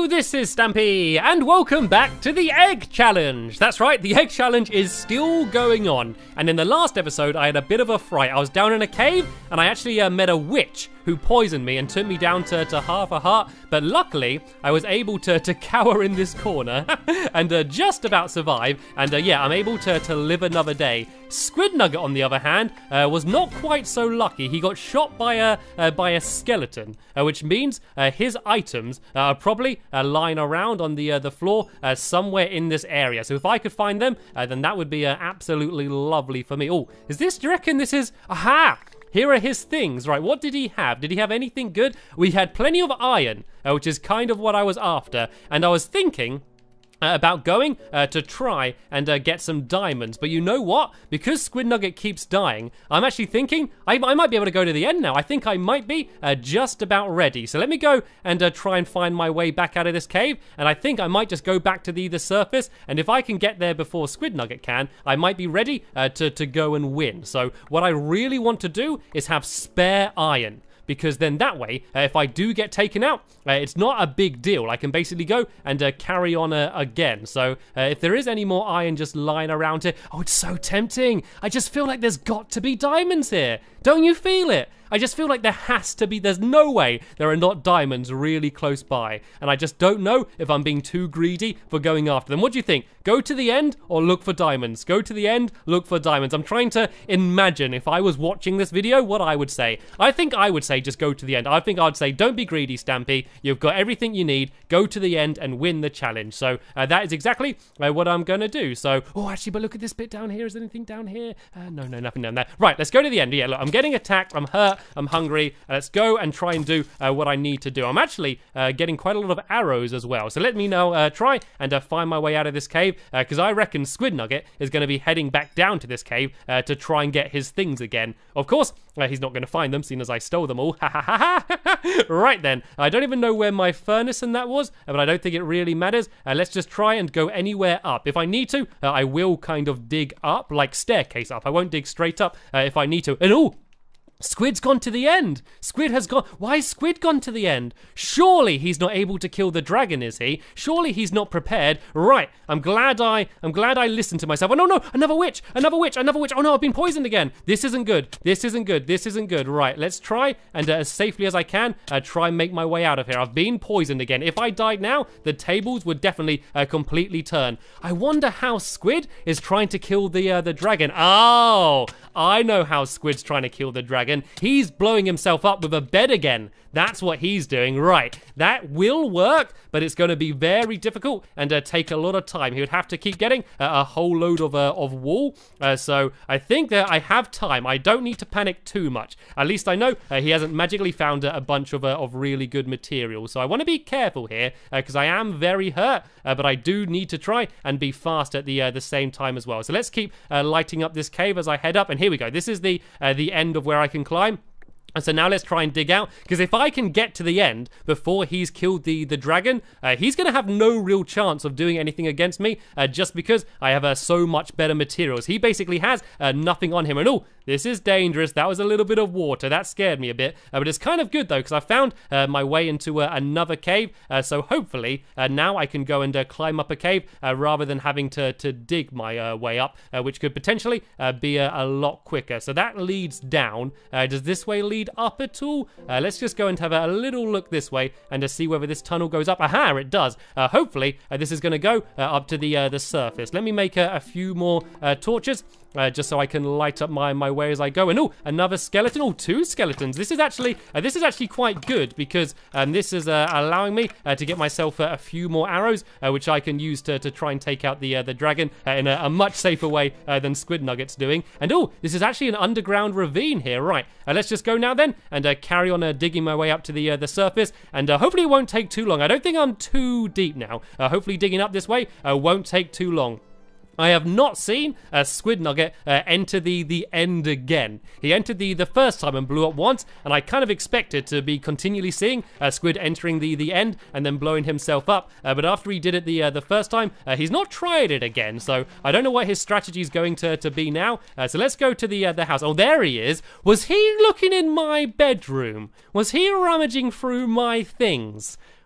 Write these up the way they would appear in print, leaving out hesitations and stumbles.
Hello, this is Stampy, and welcome back to the Egg Challenge. That's right, the Egg Challenge is still going on, and in the last episode I had a bit of a fright. I was down in a cave, and I actually met a witch who poisoned me and took me down to half a heart, but luckily I was able to cower in this corner and just about survive, and yeah, I'm able to live another day. Squid Nugget, on the other hand, was not quite so lucky. He got shot by a skeleton, which means his items are probably lying around on the floor somewhere in this area. So if I could find them, then that would be absolutely lovely for me. Oh, do you reckon this is... Aha! Here are his things. Right, what did he have? Did he have anything good? We had plenty of iron, which is kind of what I was after. And I was thinking about going to try and get some diamonds. But you know what? Because Squid Nugget keeps dying, I'm actually thinking I might be able to go to the end now. I think I might be just about ready. So let me go and try and find my way back out of this cave. And I think I might just go back to the surface. And if I can get there before Squid Nugget can, I might be ready to go and win. So what I really want to do is have spare iron, because then that way, if I do get taken out, it's not a big deal. I can basically go and carry on again. So if there is any more iron just lying around here, oh, it's so tempting. I just feel like there's got to be diamonds here. Don't you feel it? I just feel like there has to be. There's no way there are not diamonds really close by. And I just don't know if I'm being too greedy for going after them. What do you think? Go to the end or look for diamonds? Go to the end, look for diamonds. I'm trying to imagine if I was watching this video, what I would say. I think I would say just go to the end. I think I'd say don't be greedy, Stampy. You've got everything you need. Go to the end and win the challenge. So that is exactly what I'm going to do. So, oh, actually, but look at this bit down here. Is there anything down here? No, nothing down there. Right, let's go to the end. Yeah, look, I'm getting attacked. I'm hurt. I'm hungry. Let's go and try and do what I need to do. I'm actually getting quite a lot of arrows as well. So let me now try and find my way out of this cave, because I reckon Squid Nugget is going to be heading back down to this cave to try and get his things again. Of course, he's not going to find them, seeing as I stole them all. Ha ha ha ha. Right then, I don't even know where my furnace and that was, but I don't think it really matters. Let's just try and go anywhere up. If I need to, I will kind of dig up, like staircase up. I won't dig straight up if I need to. And oh! Squid's gone to the end. Squid has gone. Why has Squid gone to the end? Surely he's not able to kill the dragon, is he? Surely he's not prepared. Right. I'm glad I listened to myself. Oh no, another witch. Oh no, I've been poisoned again. This isn't good. This isn't good. Right. Let's try and as safely as I can try and make my way out of here. I've been poisoned again. If I died now, the tables would definitely completely turn. I wonder how Squid is trying to kill the dragon. Oh, I know how Squid's trying to kill the dragon. He's blowing himself up with a bed again. That's what he's doing. Right. That will work, but it's going to be very difficult and take a lot of time. He would have to keep getting a whole load of wool. So I think that I have time. I don't need to panic too much. At least I know he hasn't magically found a bunch of really good materials. So I want to be careful here because I am very hurt, but I do need to try and be fast at the same time as well. So let's keep lighting up this cave as I head up. And here we go. This is the end of where I can climb. And so now let's try and dig out, because if I can get to the end before he's killed the dragon, he's going to have no real chance of doing anything against me, just because I have so much better materials. He basically has nothing on him. And oh, this is dangerous. That was a little bit of water. That scared me a bit. But it's kind of good, though, because I found my way into another cave. So hopefully now I can go and climb up a cave rather than having to dig my way up, which could potentially be a lot quicker. So that leads down. Does this way lead up at all? Let's just go and have a little look this way and to see whether this tunnel goes up. Aha, it does. Hopefully this is going to go up to the surface. Let me make a few more torches. Just so I can light up my way as I go. And oh, another skeleton. Oh, two skeletons. This is actually quite good, because this is allowing me to get myself a few more arrows, which I can use to try and take out the dragon in a much safer way than Squid Nugget's doing. And oh, this is actually an underground ravine here. Right, let's just go now then and carry on digging my way up to the surface. And hopefully it won't take too long. I don't think I'm too deep now. Hopefully digging up this way won't take too long. I have not seen Squid Nugget enter the end again. He entered the first time and blew up once, and I kind of expected to be continually seeing Squid entering the end and then blowing himself up. But after he did it the first time, he's not tried it again. So I don't know what his strategy is going to be now. So let's go to the house. Oh, there he is. Was he looking in my bedroom? Was he rummaging through my things?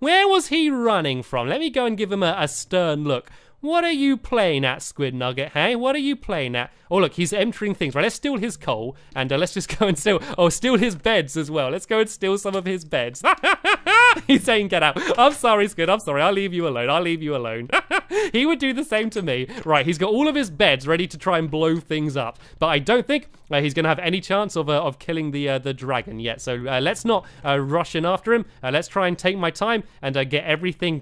Where was he running from? Let me go and give him a stern look. What are you playing at, Squid Nugget, hey? What are you playing at? Oh, look, he's entering things. Right, let's steal his coal, and let's just go and steal his beds as well. Let's go and steal some of his beds. He's saying, get out. I'm sorry, Squid, I'm sorry. I'll leave you alone. I'll leave you alone. He would do the same to me. Right, he's got all of his beds ready to try and blow things up, but I don't think he's going to have any chance of killing the dragon yet. So let's not rush in after him. Let's try and take my time and get everything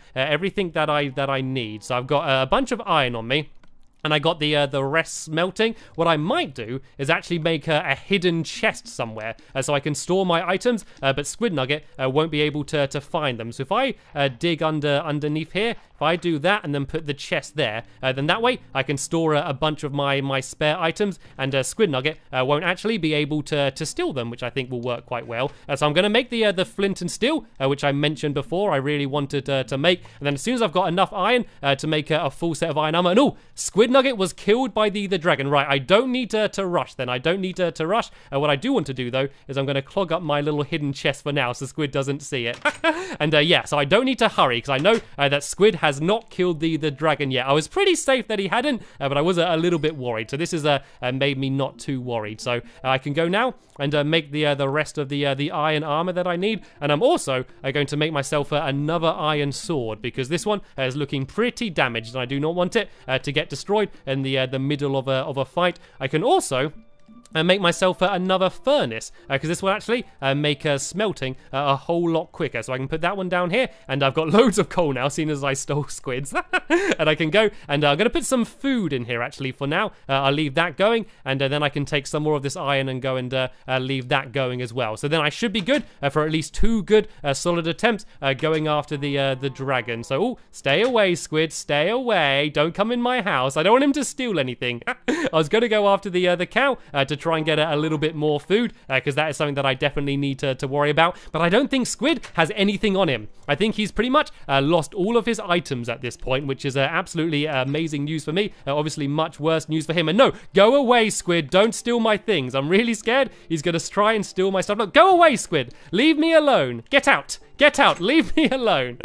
that I need. So I've got a bunch of iron on me. And I got the rest smelting. What I might do is actually make a hidden chest somewhere so I can store my items, but Squid Nugget won't be able to find them. So if I dig underneath here, if I do that and then put the chest there, then that way I can store a bunch of my spare items, and Squid Nugget won't actually be able to steal them, which I think will work quite well. So I'm going to make the flint and steel, which I mentioned before I really wanted to make. And then as soon as I've got enough iron to make a full set of iron armor, and oh, Squid Nugget was killed by the dragon. Right, I don't need to rush then. I don't need to rush. What I do want to do though is I'm going to clog up my little hidden chest for now so Squid doesn't see it. And yeah, so I don't need to hurry because I know that Squid has not killed the dragon yet. I was pretty safe that he hadn't, but I was a little bit worried. So this has made me not too worried. So I can go now and make the rest of the iron armor that I need. And I'm also going to make myself another iron sword because this one is looking pretty damaged and I do not want it to get destroyed in the middle of a fight. I can also make myself another furnace because this will actually make smelting a whole lot quicker. So I can put that one down here, and I've got loads of coal now, seeing as I stole Squid's. And I can go and I'm going to put some food in here actually for now. I'll leave that going, and then I can take some more of this iron and go and leave that going as well. So then I should be good for at least 2 good solid attempts going after the dragon. So oh, stay away, Squid, stay away. Don't come in my house. I don't want him to steal anything. I was going to go after the cow to try and get a little bit more food because that is something that I definitely need to worry about. But I don't think Squid has anything on him. I think he's pretty much lost all of his items at this point, which is absolutely amazing news for me. Obviously much worse news for him. And no, go away, Squid. Don't steal my things. I'm really scared he's going to try and steal my stuff. Look, go away, Squid. Leave me alone. Get out. Get out. Leave me alone.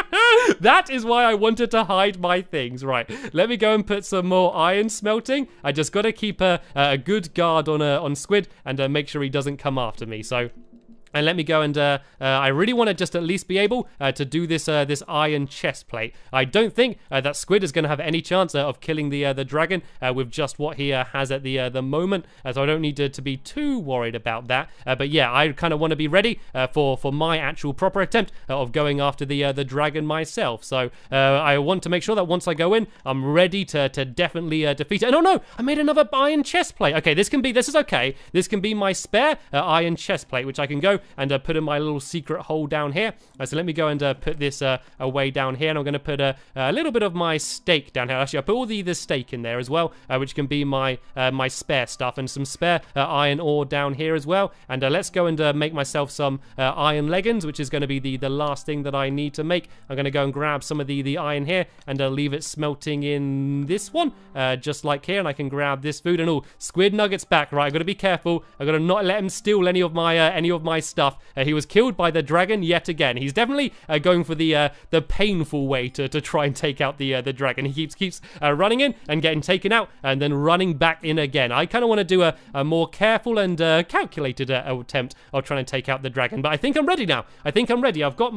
That is why I wanted to hide my things. Right. Let me go and put some more iron smelting. I just got to keep a good guard on Squid and make sure he doesn't come after me. So And let me go and, I really want to just at least be able to do this this iron chest plate. I don't think that Squid is going to have any chance of killing the dragon with just what he has at the moment. So I don't need to be too worried about that. But yeah, I kind of want to be ready for my actual proper attempt of going after the dragon myself. So I want to make sure that once I go in, I'm ready to definitely defeat it. And oh no, I made another iron chest plate. Okay, this is okay. This can be my spare iron chest plate, which I can go and put in my little secret hole down here. So let me go and put this away down here, and I'm going to put a little bit of my steak down here. Actually, I'll put all the steak in there as well, which can be my my spare stuff, and some spare iron ore down here as well. And let's go and make myself some iron leggings, which is going to be the last thing that I need to make. I'm going to go and grab some of the iron here and leave it smelting in this one, just like here, and I can grab this food. And Squid Nugget's back. Right, I've got to be careful. I've got to not let him steal any of my stuff. He was killed by the dragon yet again. He's definitely going for the painful way to try and take out the dragon. He keeps running in and getting taken out and then running back in again. I kind of want to do a more careful and calculated attempt of trying to take out the dragon. But I think I'm ready now. I think I'm ready. I've got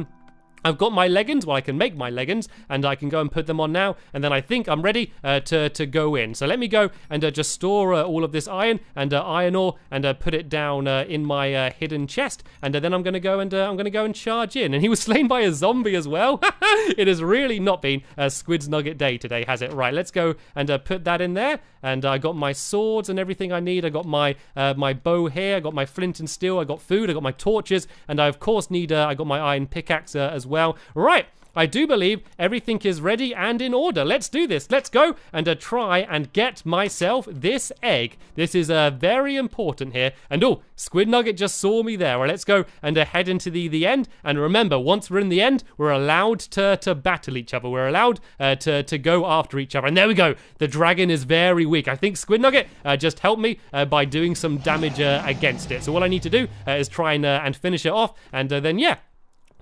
my leggings. Well, I can make my leggings, and I can go and put them on now, and then I think I'm ready to go in. So let me go and just store all of this iron and iron ore and put it down in my hidden chest, and then I'm gonna go and charge in. And he was slain by a zombie as well. It has really not been Squid's Nugget day today, has it? Right, let's go and put that in there. And I got my swords and everything I need. I got my my bow here. I got my flint and steel. I got food. I got my torches, and I of course need. I got my iron pickaxe as well. Right. I do believe everything is ready and in order. Let's do this. Let's go and try and get myself this egg. This is very important here. And Squid Nugget just saw me there. Well, let's go and head into the end. And remember, once we're in the end, we're allowed to battle each other. We're allowed to go after each other. And there we go. The dragon is very weak. I think Squid Nugget just helped me by doing some damage against it. So all I need to do is try and finish it off. And then, yeah,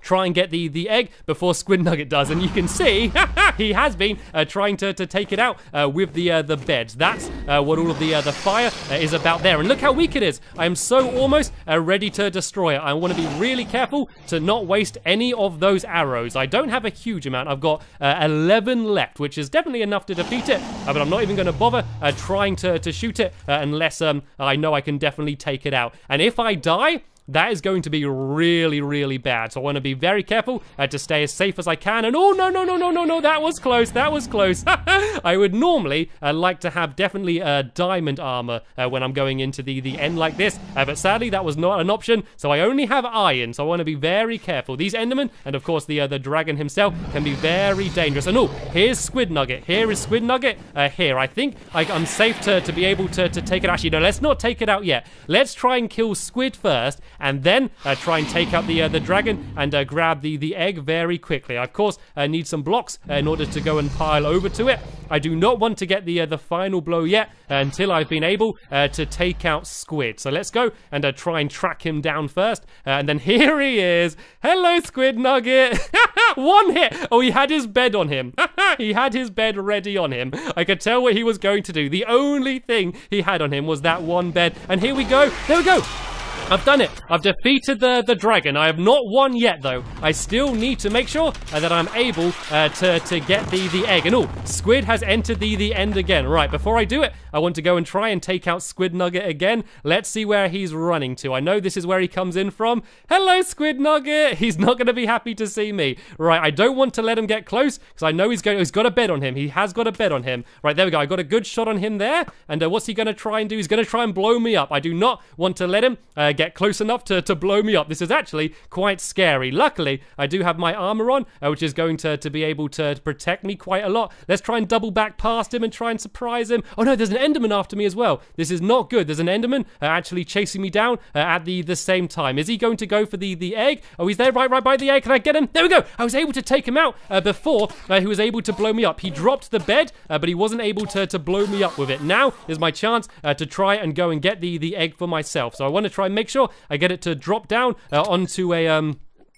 try and get the egg before Squid Nugget does. And you can see he has been trying to take it out with the beds. That's what all of the fire is about there. And look how weak it is. I am so almost ready to destroy it. I want to be really careful to not waste any of those arrows. I don't have a huge amount. I've got 11 left, which is definitely enough to defeat it. But I'm not even going to bother trying to shoot it unless I know I can definitely take it out. And if I die, that is going to be really, really bad. So I want to be very careful to stay as safe as I can. And oh, no, no, no, no, no, no, that was close. That was close. I would normally like to have definitely diamond armor when I'm going into the end like this. But sadly, that was not an option. So I only have iron. So I want to be very careful. These Endermen, and of course the dragon himself, can be very dangerous. And oh, here's Squid Nugget. Here is Squid Nugget. Here, I think I'm safe to be able to take it. Actually, no, let's not take it out yet. Let's try and kill Squid first, and then try and take out the dragon and grab the egg very quickly. I, of course, need some blocks in order to go and pile over to it. I do not want to get the final blow yet until I've been able to take out Squid. So let's go and try and track him down first. And then here he is. Hello, Squid Nugget. One hit. Oh, he had his bed on him. He had his bed ready on him. I could tell what he was going to do. The only thing he had on him was that one bed. And here we go. There we go. I've done it. I've defeated the dragon. I have not won yet, though. I still need to make sure that I'm able to get the egg. And oh, Squid has entered the end again. Right, before I do it, I want to go and try and take out Squid Nugget again. Let's see where he's running to. I know this is where he comes in from. Hello, Squid Nugget. He's not going to be happy to see me. Right, I don't want to let him get close because I know he's got a bed on him. He has got a bed on him. Right, there we go. I got a good shot on him there. And what's he going to try and do? He's going to try and blow me up. I do not want to let him get close enough to blow me up. This is actually quite scary. Luckily, I do have my armor on, which is going to be able to protect me quite a lot. Let's try and double back past him and try and surprise him. Oh no, there's an Enderman after me as well. This is not good. There's an Enderman actually chasing me down at the same time. Is he going to go for the egg? Oh, he's there right by the egg. Can I get him? There we go. I was able to take him out before he was able to blow me up. He dropped the bed, but he wasn't able to blow me up with it. Now is my chance to try and go and get the egg for myself. So I want to try and make sure I get it to drop down onto a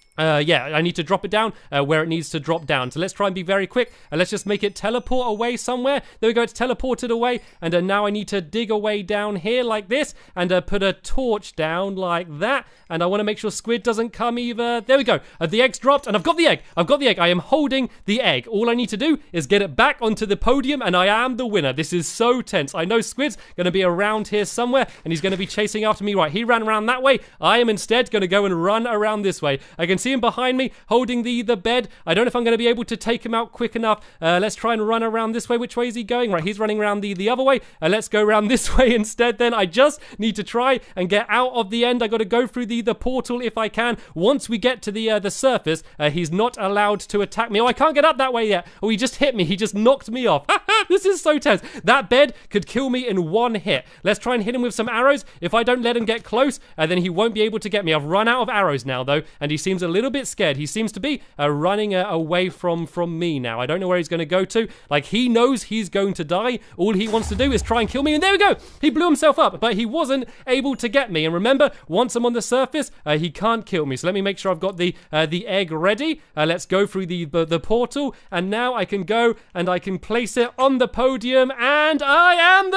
yeah, I need to drop it down where it needs to drop down. So let's try and be very quick. Let's just make it teleport away somewhere. There we go, it's teleported away. And now I need to dig away down here like this and put a torch down like that. And I want to make sure Squid doesn't come either. There we go. The egg's dropped and I've got the egg. I've got the egg. I am holding the egg. All I need to do is get it back onto the podium and I am the winner. This is so tense. I know Squid's going to be around here somewhere and he's going to be chasing after me. Right, he ran around that way. I am instead going to go and run around this way. I can see him behind me holding the bed. I don't know if I'm going to be able to take him out quick enough. Let's try and run around this way. Which way is he going? Right, he's running around the other way. Let's go around this way instead then. I just need to try and get out of the end. I got to go through the portal if I can. Once we get to the surface, he's not allowed to attack me. Oh, I can't get up that way yet. Oh, he just hit me. He just knocked me off. This is so tense. That bed could kill me in one hit. Let's try and hit him with some arrows. If I don't let him get close, then he won't be able to get me. I've run out of arrows now though, and he seems a little bit scared. He seems to be running away from me now. I don't know where he's going to go to. Like, he knows he's going to die. All he wants to do is try and kill me, and there we go. He blew himself up, but he wasn't able to get me. And remember, once I'm on the surface, he can't kill me. So let me make sure I've got the egg ready. Let's go through the portal, and now I can go and I can place it on the podium, and I am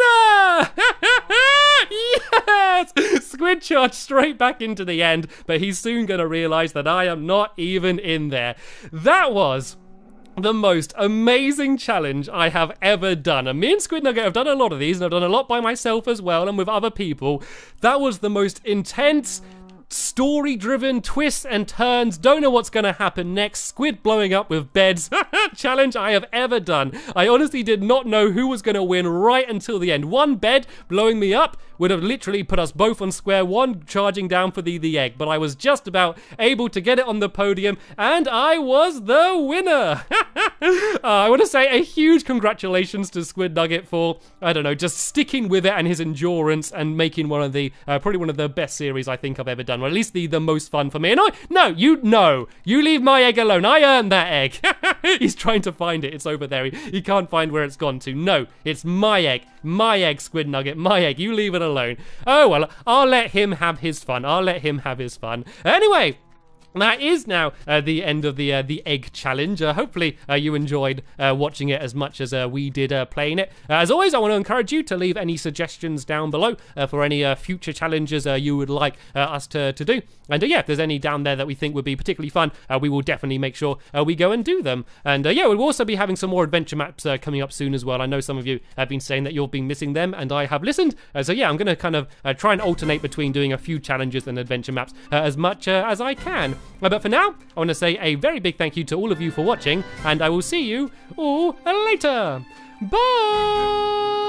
the winner! Yes! Squid charged straight back into the end, but he's soon going to realize that I am not even in there. That was the most amazing challenge I have ever done. And me and Squid Nugget have done a lot of these, and I've done a lot by myself as well, and with other people. That was the most intense, story-driven twists and turns, don't know what's gonna happen next, Squid blowing up with beds challenge I have ever done. I honestly did not know who was gonna win right until the end. One bed blowing me up would have literally put us both on square one, charging down for the egg, but I was just about able to get it on the podium, and I was the winner. I want to say a huge congratulations to Squid Nugget for, I don't know, just sticking with it and his endurance and making one of the, probably one of the best series I think I've ever done. Or at least the most fun for me. And you leave my egg alone. I earned that egg. He's trying to find it. It's over there. He can't find where it's gone to. No, it's my egg, Squid Nugget, my egg. You leave it alone. Oh well, I'll let him have his fun. Anyway, That is now the end of the egg challenge. Hopefully you enjoyed watching it as much as we did playing it. As always, I want to encourage you to leave any suggestions down below for any future challenges you would like us to do. And yeah, if there's any down there that we think would be particularly fun, we will definitely make sure we go and do them. And yeah, we'll also be having some more adventure maps coming up soon as well. I know some of you have been saying that you've been missing them, and I have listened. So yeah, I'm going to kind of try and alternate between doing a few challenges and adventure maps as much as I can. But for now, I want to say a very big thank you to all of you for watching, and I will see you all later. Bye!